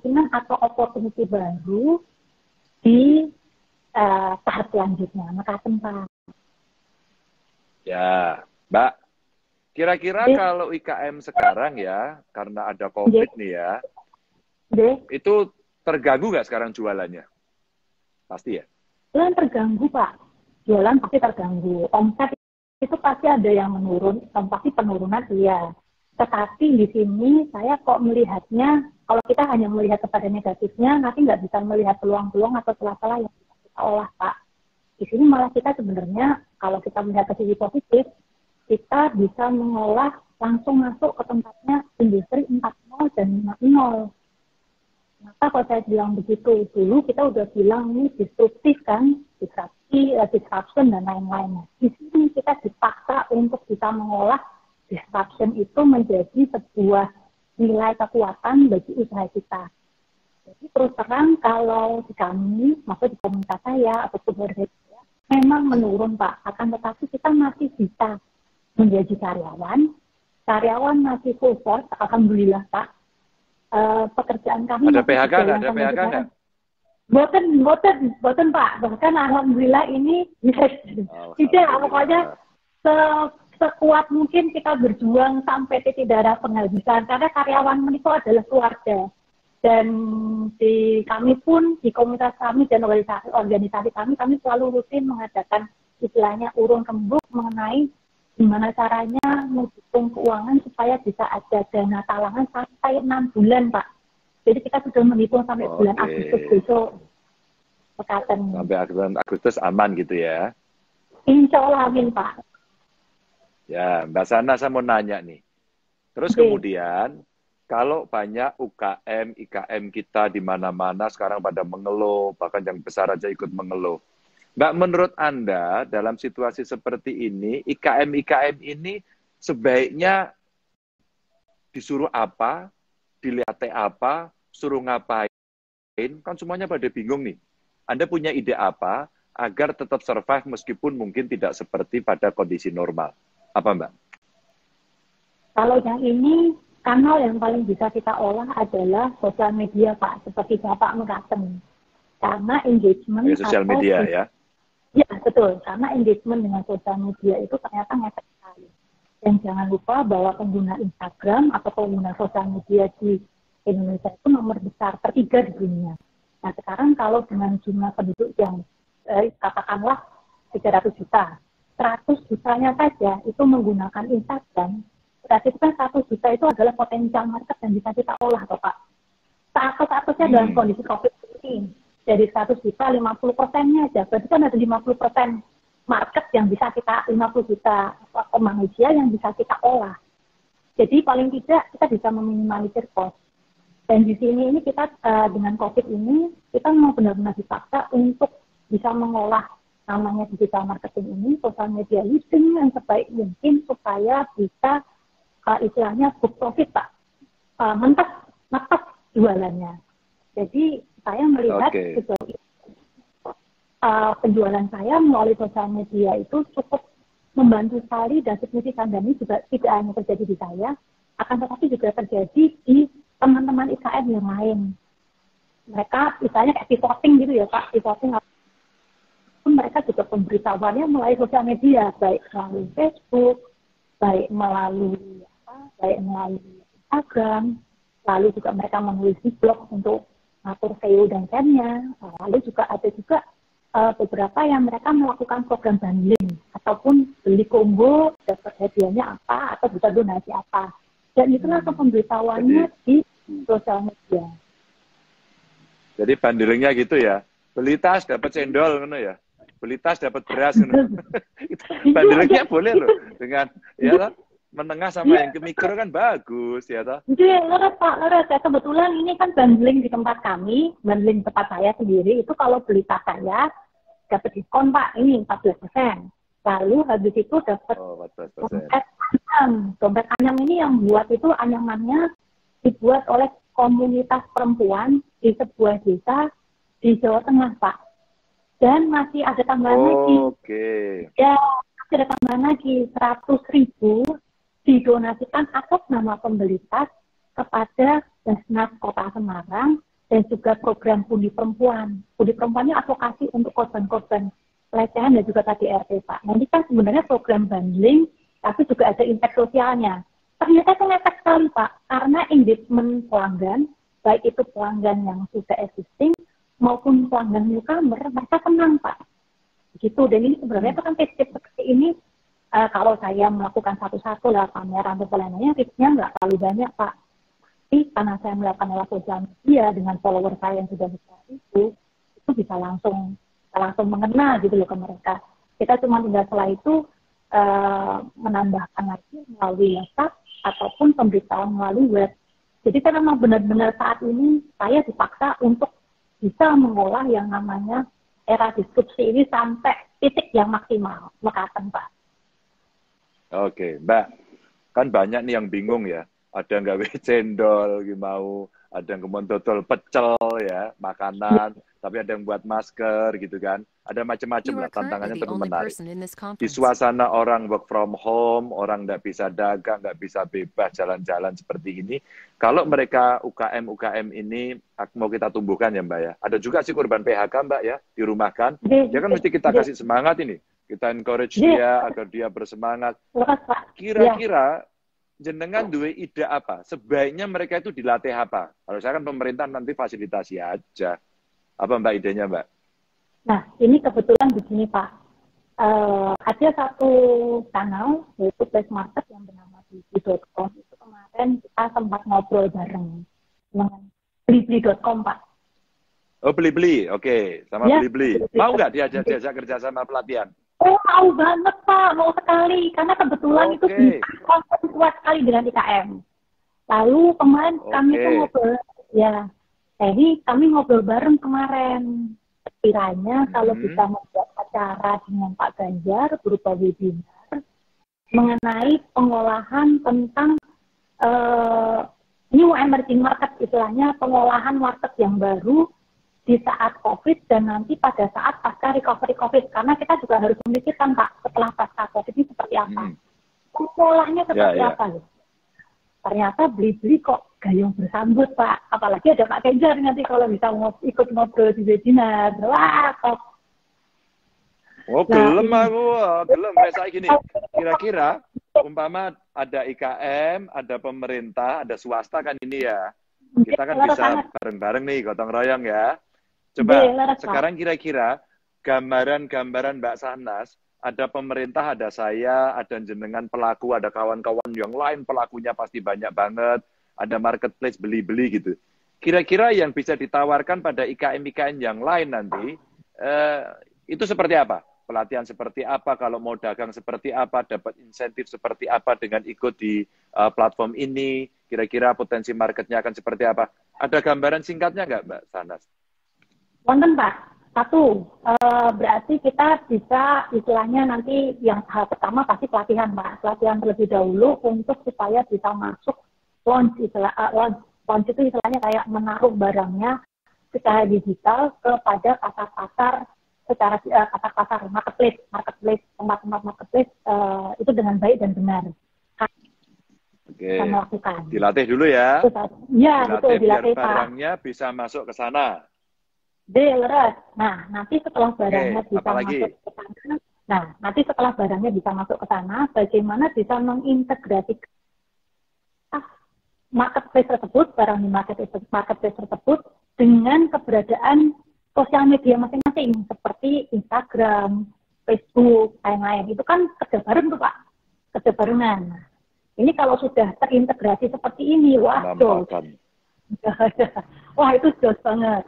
kemungkinan atau opportunity baru di tahap selanjutnya. Makasih Pak. Ya, Mbak. Kira-kira kalau IKM sekarang ya, karena ada COVID nih ya, itu terganggu nggak sekarang jualannya? Pasti ya? Jualan terganggu Pak. Jualan pasti terganggu. Omset itu pasti ada yang menurun, pasti penurunan iya. Tetapi di sini saya kok melihatnya, kalau kita hanya melihat kepada negatifnya, nanti nggak bisa melihat peluang-peluang atau celah-celah yang bisa kita olah Pak. Di sini malah kita sebenarnya, kalau kita melihat ke sisi positif, kita bisa mengolah langsung masuk ke tempatnya industri 4.0 dan 5.0. Maka kalau saya bilang begitu, dulu kita udah bilang ini disruptif kan, disruption dan lain-lainnya. Di sini kita dipaksa untuk bisa mengolah disruption itu menjadi sebuah nilai kekuatan bagi usaha kita. Jadi terus terang kalau di kami, maksud di komunitas saya atau keluarga saya, memang menurun Pak. Akan tetapi kita masih bisa menjadi karyawan masih full force, alhamdulillah Pak. Pekerjaan kami ada masih PHK nggak? Ada PHK nggak? Boten Pak. Bahkan alhamdulillah ini tidak, pokoknya sekuat mungkin kita berjuang sampai titik darah penghabisan, karena karyawan itu adalah keluarga. Dan di kami pun, di komunitas kami dan organisasi kami selalu rutin mengadakan istilahnya urun rembuk mengenai gimana caranya menghitung keuangan supaya bisa ada dana talangan sampai 6 bulan Pak. Jadi kita sudah menghitung sampai bulan Agustus besok. Sampai Agustus aman gitu ya? Insya Allah amin Pak. Ya, Mbak Sana saya mau nanya nih. Terus kemudian, kalau banyak UKM, IKM kita di mana-mana sekarang pada mengeluh, bahkan yang besar aja ikut mengeluh. Mbak, menurut Anda, dalam situasi seperti ini, IKM-IKM ini sebaiknya disuruh apa, dilihat apa, suruh ngapain, kan semuanya pada bingung nih. Anda punya ide apa agar tetap survive meskipun mungkin tidak seperti pada kondisi normal? Apa Mbak? Kalau yang ini, kanal yang paling bisa kita olah adalah sosial media Pak, seperti Bapak mengatakan. Karena engagement sosial media ya? Ya, betul. Karena engagement dengan sosial media itu ternyata ngefek sekali. Dan jangan lupa bahwa pengguna Instagram atau pengguna sosial media di Indonesia itu nomor besar, ketiga di dunia. Nah, sekarang kalau dengan jumlah penduduk yang katakanlah 300 juta, 100 jutanya saja itu menggunakan Instagram, berarti kan 100 juta itu adalah potensial market yang bisa kita olah, Pak. Saat-saatnya dalam kondisi COVID ini, dari 100 juta, 50%-nya aja. Berarti kan ada 50% market yang bisa kita, 50 juta manusia yang bisa kita olah. Jadi paling tidak kita bisa meminimalisir cost. Dan di sini ini kita dengan COVID ini, kita mau benar-benar dipaksa untuk bisa mengolah namanya digital marketing ini, sosial media listing yang sebaik mungkin supaya bisa istilahnya book profit, Pak. Mentas jualannya. Jadi saya melihat penjualan saya melalui sosial media itu cukup membantu sekali dan signifikan, dan ini juga tidak hanya terjadi di saya, akan tetapi juga terjadi di teman-teman IKM yang lain. Mereka misalnya kayak pivoting gitu ya Pak, pivoting pun mereka juga pemberitahuannya melalui sosial media, baik melalui Facebook, baik melalui Instagram, lalu juga mereka menulis di blog untuk atur SEO dan SEM-nya, lalu juga ada juga beberapa yang mereka melakukan program bundling ataupun beli combo dapat hadiahnya apa atau bisa donasi apa, dan itulah pemberitahuannya di sosial media. Jadi bundlingnya gitu ya, beli tas dapat cendol gitu ya, beli tas dapat beras gitu. Bundlingnya boleh loh, dengan ya menengah sama yang ke mikro kan bagus ya toh. Iya, leres Pak, leres. Ya, kebetulan ini kan bundling di tempat kami, bundling tempat saya sendiri, itu kalau beli tas saya dapat diskon Pak, ini 14%. Lalu habis itu dapat dompet anyam. Dompet anyam ini yang buat itu anyamannya dibuat oleh komunitas perempuan di sebuah desa di Jawa Tengah Pak. Dan masih ada tambahan lagi. Ya, masih ada tambahan lagi 100.000 didonasikan atas nama pembeli tas kepada Basnas Kota Semarang dan juga program Budi Perempuan. Budi Perempuannya advokasi untuk korban-korban pelecehan dan juga KDRT, Pak. Nanti kan sebenarnya program bundling, tapi juga ada impact sosialnya. Ternyata itu ngefek sekali, Pak, karena engagement pelanggan, baik itu pelanggan yang sudah existing maupun pelanggan newcomer, mereka senang, Pak. Gitu. Dan ini sebenarnya itu kan tips-tips seperti ini, kalau saya melakukan satu-satu lewat kamera atau pelayanannya, tipsnya nggak terlalu banyak, Pak. Tapi karena saya melakukan lewat sosial media dengan follower saya yang sudah besar itu bisa langsung mengena gitu loh ke mereka. Kita cuma tinggal setelah itu menambahkan lagi melalui WhatsApp ataupun pemberitahuan melalui web. Jadi kan memang benar-benar saat ini saya dipaksa untuk bisa mengolah yang namanya era disrupsi ini sampai titik yang maksimal, mekaten, Pak. Oke, Mbak, kan banyak nih yang bingung ya. Ada nggak cendol, mau ada yang kemon dodol pecel ya, makanan, tapi ada yang buat masker gitu kan. Ada macam-macam lah, tantangannya terus menarik. Di suasana orang work from home, orang nggak bisa dagang, nggak bisa bebas jalan-jalan seperti ini. Kalau mereka UKM ini mau kita tumbuhkan ya Mbak ya. Ada juga sih korban PHK Mbak ya, dirumahkan. Dia kan mesti kita kasih semangat ini. Kita encourage dia agar dia bersemangat. Kira-kira jenengan duwe ide apa? Sebaiknya mereka itu dilatih apa? Kalau saya kan pemerintah nanti fasilitasi aja. Apa Mbak idenya Mbak? Nah, ini kebetulan begini Pak. Ada satu channel, yaitu Place Market yang bernama blibli.com. Itu kemarin kita sempat ngobrol bareng dengan blibli.com Pak. Oh Blibli, oke. Sama ya, Blibli. Mau nggak diajak kerja sama pelatihan? Oh, mau banget Pak, mau sekali. Karena kebetulan itu bisa kuat sekali dengan IKM. Lalu kemarin kami tuh ngobrol, ya, jadi kami ngobrol bareng kemarin. Sekiranya kalau bisa membuat acara dengan Pak Ganjar berupa webinar mengenai pengolahan tentang new emerging market, istilahnya pengolahan market yang baru di saat COVID dan nanti pada saat pasca recovery COVID. Karena kita juga harus memikirkan Pak, setelah pasca COVID ini seperti apa. Polanya seperti apa loh. Ternyata Blibli kok gayung bersambut Pak. Apalagi ada Pak Ganjar nanti kalau bisa ikut ngobrol di webinar. Wah, kok. Oh, gelem aku. Gelem. Saya gini, kira-kira umpama ada IKM, ada pemerintah, ada swasta kan ini ya. Kita kan bisa bareng-bareng nih, gotong royong ya. Coba sekarang kira-kira gambaran-gambaran Mbak Sahnas, ada pemerintah, ada saya, ada jenengan pelaku, ada kawan-kawan yang lain pelakunya pasti banyak banget, ada marketplace beli-beli gitu. Kira-kira yang bisa ditawarkan pada IKM-IKM yang lain nanti, itu seperti apa? Pelatihan seperti apa, kalau mau dagang seperti apa, dapat insentif seperti apa dengan ikut di platform ini, kira-kira potensi marketnya akan seperti apa? Ada gambaran singkatnya nggak, Mbak Sahnas? Wonten, Pak. Satu, berarti kita bisa istilahnya nanti yang hal pertama pasti pelatihan, Pak. Pelatihan terlebih dahulu untuk supaya bisa masuk launch itu istilahnya kayak menaruh barangnya secara digital kepada pasar-pasar secara pasar-pasar marketplace tempat-tempat marketplace itu dengan baik dan benar. Oke. Dilatih dulu ya. Ya, betul, dilatih biar barangnya bisa masuk ke sana. Leres. Nah, nanti setelah barangnya bisa masuk ke sana, bagaimana bisa mengintegrasikan marketplace tersebut, barang di marketplace tersebut dengan keberadaan sosial media masing-masing seperti Instagram, Facebook, lain-lain. Itu kan kerja bareng tuh Pak, kerja barengan. Ini kalau sudah terintegrasi seperti ini, wah jos. Wah itu jos banget.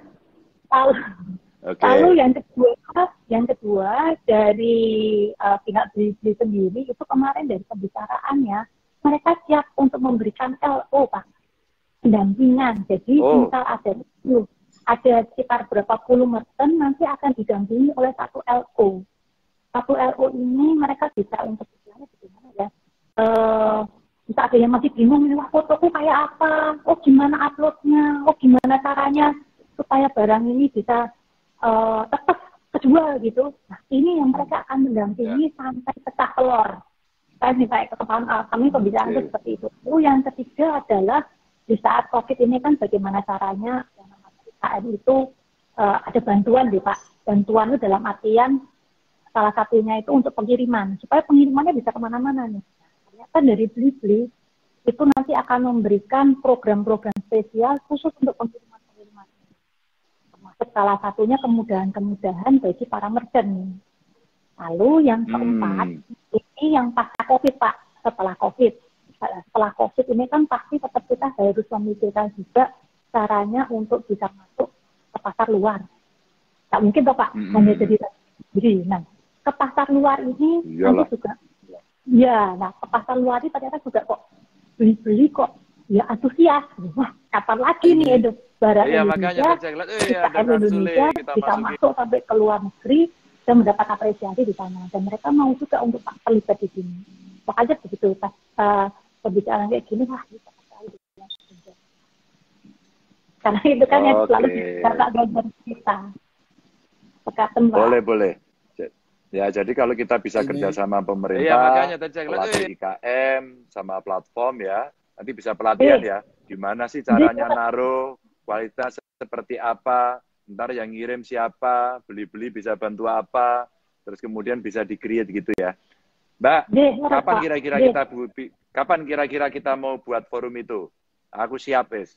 Lalu yang kedua dari pihak Blibli sendiri itu kemarin dari pembicaraannya mereka siap untuk memberikan LO Pak, pendampingan. Jadi misal ada sekitar berapa puluh merchant nanti akan didampingi oleh satu LO. Satu LO ini mereka bisa untuk istilahnya bagaimana ya? Bisa ada yang masih bingung ini fotoku kayak apa? Oh gimana uploadnya? Oh gimana caranya supaya barang ini bisa tetap kejual gitu. Nah ini yang mereka akan mendampingi sampai pecah telur. Kayak kami pembicaraan itu seperti itu. Lalu yang ketiga adalah di saat COVID ini kan bagaimana caranya yang namanya UKM itu ada bantuan deh Pak. Bantuan itu dalam artian salah satunya itu untuk pengiriman, supaya pengirimannya bisa kemana-mana nih. Ternyata dari Blibli itu nanti akan memberikan program-program spesial khusus untuk pengiriman-pengiriman. Termasuk salah satunya kemudahan-kemudahan bagi para merchant. Lalu yang keempat, ini yang pasca COVID Pak, setelah COVID. Setelah COVID ini kan pasti tetap kita harus memikirkan juga caranya untuk bisa masuk ke pasar luar. Tak mungkin toh Pak, hanya jadi. Nah, ke pasar luar ini nanti juga, ya, nah ke pasar luar ini ternyata juga kok beli-beli kok, ya antusias. Wah, kapan lagi nih barang Indonesia, Indonesia bisa masuk sampai ke luar negeri dan mendapat apresiasi di sana. Dan mereka mau juga untuk terlibat di sini. Makanya begitu pas pembicaraan kayak gini, wah bisa sekali. Karena itu kan yang selalu kita kita. Boleh. Ya, jadi kalau kita bisa kerja sama pemerintah, pelatih IKM, sama platform ya, nanti bisa pelatihan ya. Gimana sih caranya naruh, kualitas seperti apa, ntar yang ngirim siapa, beli-beli bisa bantu apa, terus kemudian bisa di-create gitu ya. Mbak, kapan kira-kira kita mau buat forum itu? Aku siap, Wes.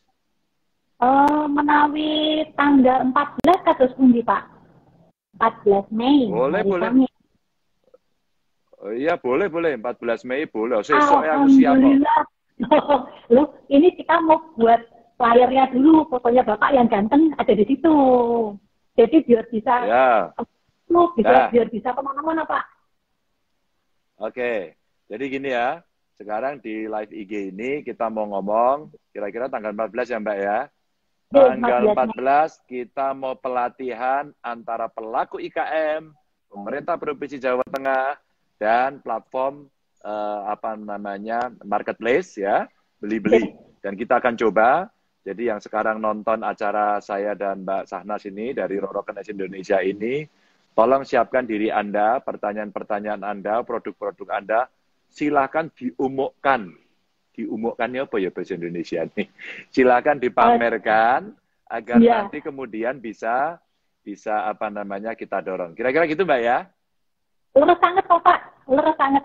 Menawi tanggal 14 kados pundi, Pak? 14 Mei. Boleh. Oh iya, boleh. 14 Mei boleh. Sesok ya aku siap kok. Loh, ini kita mau buat flyernya dulu. Pokoknya Bapak yang ganteng ada di situ. Jadi biar bisa, biar bisa kemana-mana, Pak. Oke, jadi gini ya. Sekarang di live IG ini kita mau ngomong, kira-kira tanggal 14 ya Mbak ya. Tanggal 14 kita mau pelatihan antara pelaku IKM, pemerintah Provinsi Jawa Tengah, dan platform marketplace ya, beli-beli. Dan kita akan coba, jadi yang sekarang nonton acara saya dan Mbak Sahnas ini dari Rorokenes Indonesia ini, tolong siapkan diri Anda, pertanyaan-pertanyaan Anda, produk-produk Anda, silakan diumumkan. Diumumkannya apa ya bahasa Indonesia nih? Silakan dipamerkan agar nanti kemudian bisa kita dorong. Kira-kira gitu Mbak ya? Lurus sangat kok Pak, lurus sangat.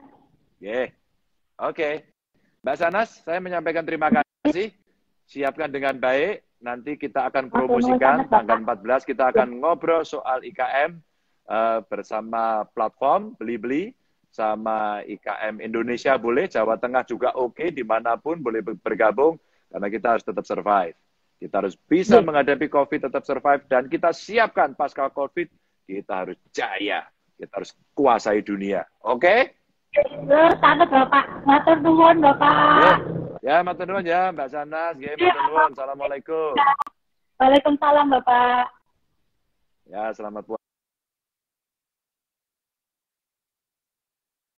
Oke. Mbak Sanas, saya menyampaikan terima kasih. Siapkan dengan baik. Nanti kita akan promosikan tanggal 14 kita akan ngobrol soal IKM bersama platform beli-beli sama IKM Indonesia boleh, Jawa Tengah juga oke, dimanapun boleh bergabung karena kita harus tetap survive. Kita harus bisa menghadapi COVID, tetap survive, dan kita siapkan pasca COVID, kita harus jaya. Kita harus kuasai dunia. Oke? Sangat Bapak. Matur nuwun Bapak. Ya, matur nuwun ya Mbak Sanas. Matur nuwun. Assalamualaikum. Waalaikumsalam Bapak. Ya, selamat puasa.